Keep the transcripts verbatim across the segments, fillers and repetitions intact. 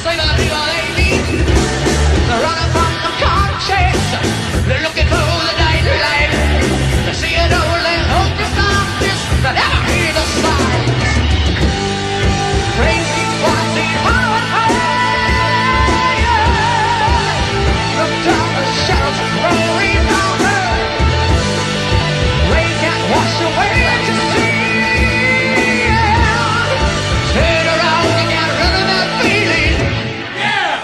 soy la arriba de mí. They're running from the conscience. They're looking for the nightlife. They see it only hopeless darkness. They never hear the signs. Crazy, quasi, hard, high. Look down the shadows rolling over. Rain can't wash away what you see. Turn around and get rid of that feeling. Yeah.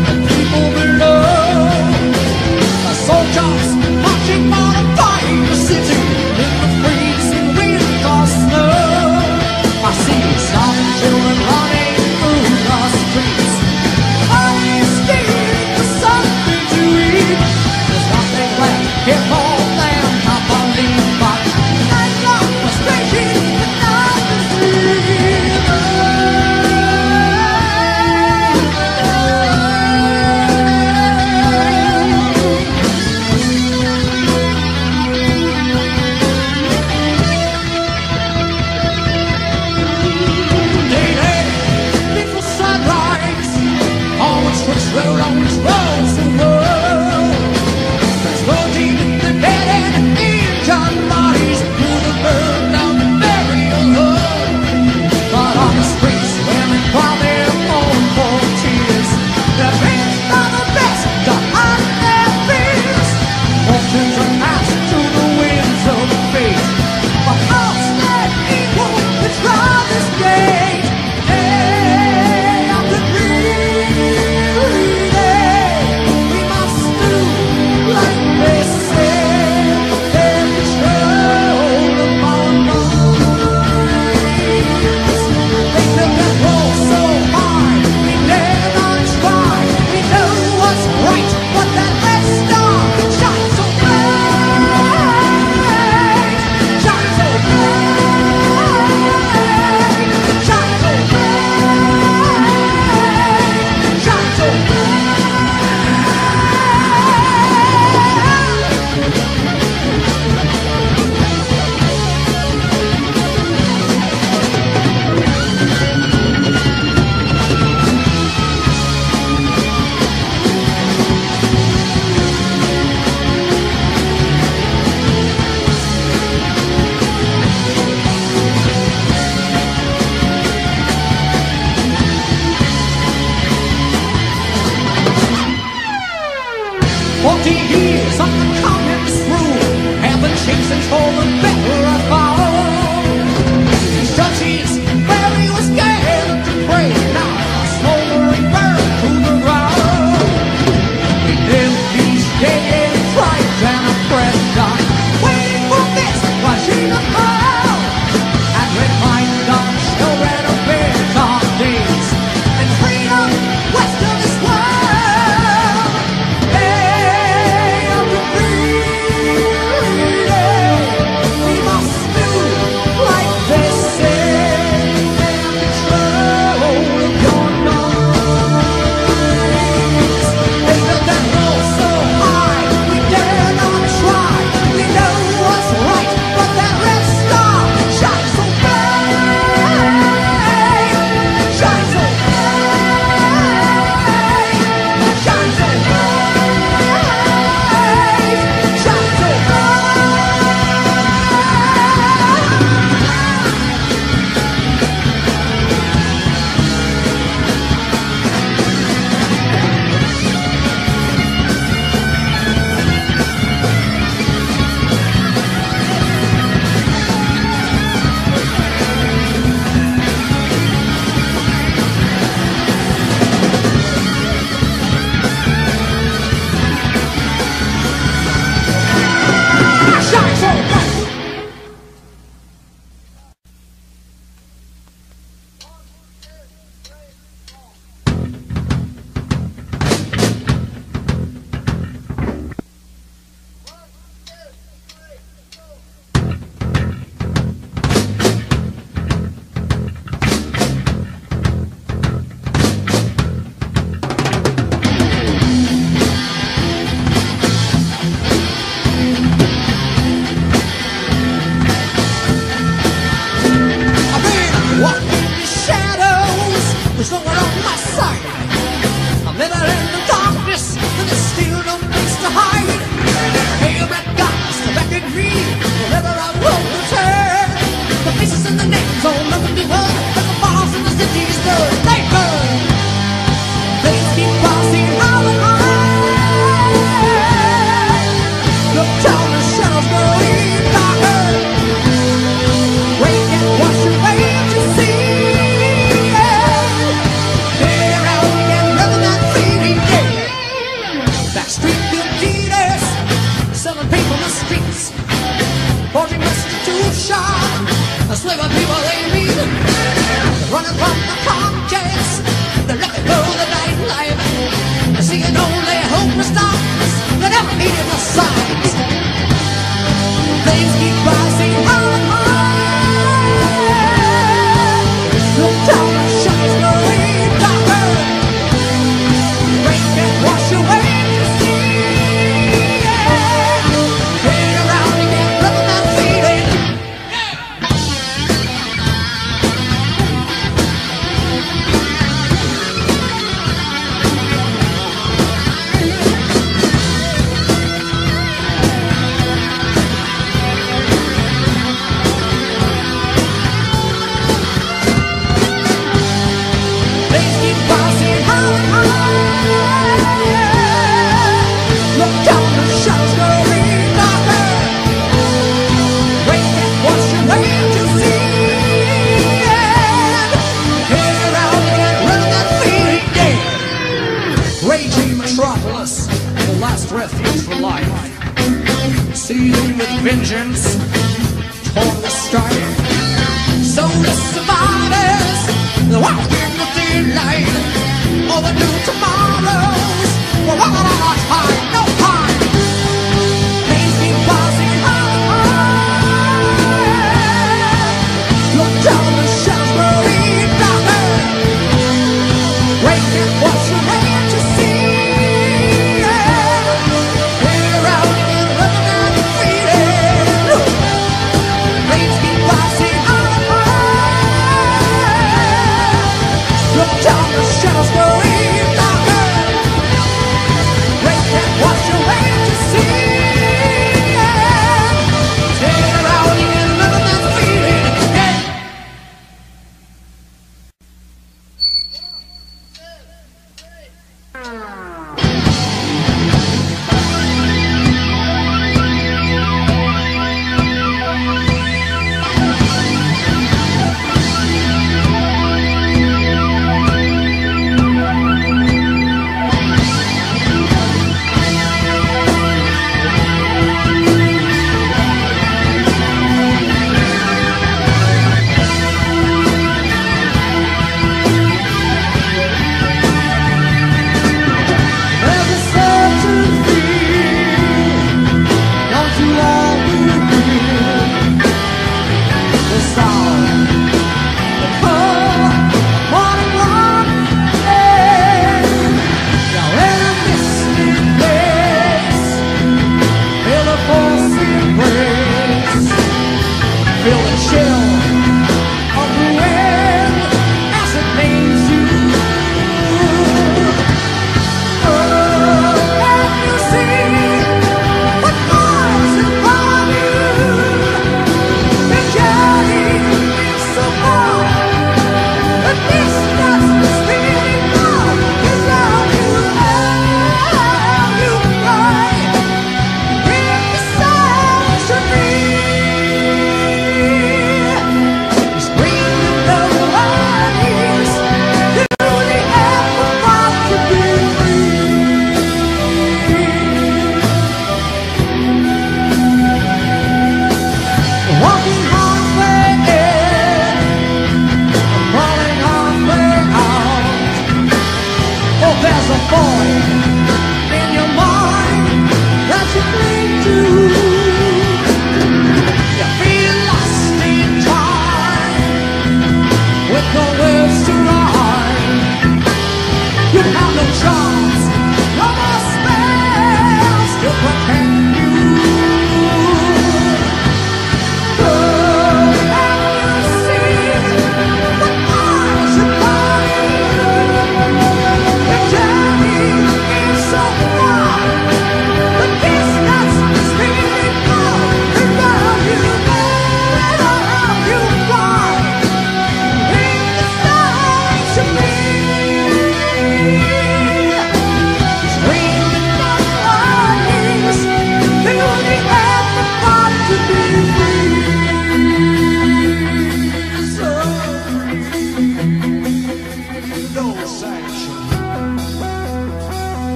the people below. The soldiers marching on a fire city in the freezing wind or snow. I see some children running through the streets, only stealing for something to eat. There's nothing left here for them, I believe, but and not frustration, but not the road on its roads and roads. There's no deep in the dead and ancient bodies through the burn down the burial hole. But on the streets, women cry their mournful tears. Their dreams are the best to hide their fears. Fortunes are passed through the winds of fate, but all stand equal to try this gate. Hey, I'm the Forty years of the communist rule haven't changed since for the better I found. These churches where he was scared to pray, now a smoldering burn to the ground. He lived these dead tribes and oppressed God, waiting for this machine to fall. And when my guns children of bedtime days and freedom west of this world. Hey, I'm the free, living people they meet. They're running from the conscience. They're looking for the nightlife. They're seeing only hopeless stars. They never needed the signs. Things keep rising high and high. Look down the shadows growing darker. Rain can't wash away the sea. Hang around and get rhythm and feeling. Things keep rising high and high. Look down the shadows growing darker. Rain can't wash away to sea. Hang around and get rhythm and feeling. Yeah. Raging metropolis, the last refuge for life. Seething with vengeance, torn with strife. So the survivors, the walking with daylight. All the new tomorrows, we're walking on our time, no time. Things keep rising high and high. Look down the shadows growing darker. Rain can't wash away to sea. Hang around and get rhythm and feeling. Look, things keep rising high and high. Look down the shadows growing darker.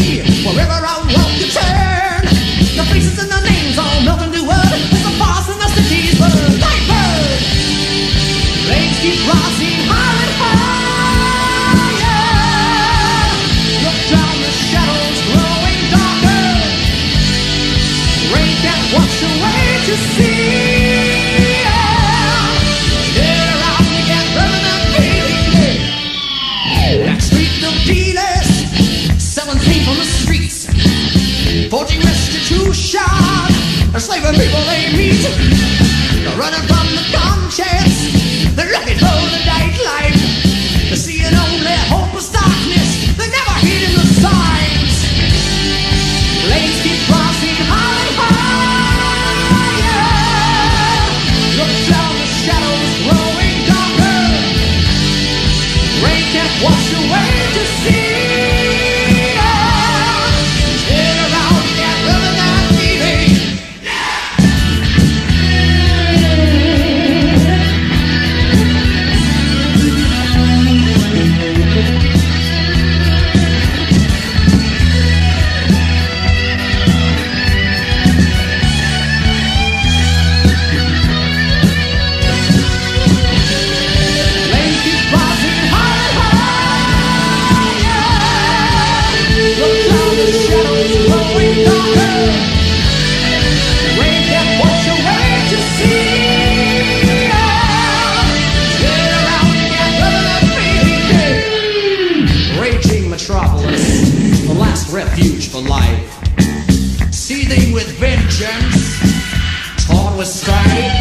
me wherever I want to turn. The faces and the names all melt into one. There's a past in the cities, but a night bird. Flames keep rising higher and higher. Look down, the shadows growing darker. Rain can't wash away to see. Forging restitution, enslaving people they meet. They're running from the conscience, they're looking for the nightlife. They're seeing only hopeless darkness, they never heeding the signs. Flames keep rising higher and higher. Look down, the shadows growing darker. Rain can't wash away to see. Metropolis, the last refuge for life, seething with vengeance, torn with strife.